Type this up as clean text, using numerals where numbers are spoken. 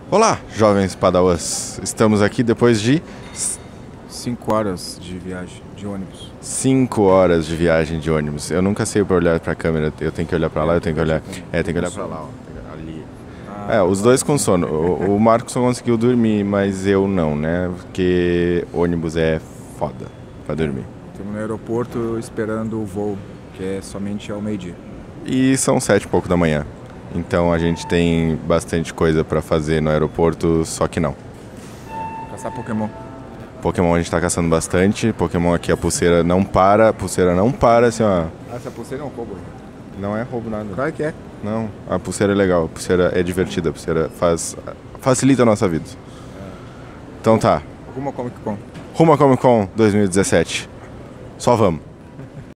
Olá, jovens padawans. Estamos aqui depois de 5 horas de viagem de ônibus. 5 horas de viagem de ônibus. Eu nunca sei pra olhar pra câmera. Eu tenho que olhar pra lá, eu tenho que olhar. Tem que olhar pra lá, ó. Ali. Os dois com sono. O Marcos só conseguiu dormir, mas eu não, né? Porque ônibus é foda pra dormir. Estamos no aeroporto esperando o voo, que é somente ao meio-dia. E são 7 e pouco da manhã. Então a gente tem bastante coisa pra fazer no aeroporto, só que não. Caçar Pokémon. Pokémon a gente tá caçando bastante. Pokémon aqui, a pulseira não para. A pulseira não para, assim, ó. Essa pulseira é um roubo. Não é roubo nada. Claro que é. Não, a pulseira é legal. A pulseira é divertida. A pulseira facilita a nossa vida. Então tá. Alguma Comic Con. Rumo a Comic Con 2017. Só vamos.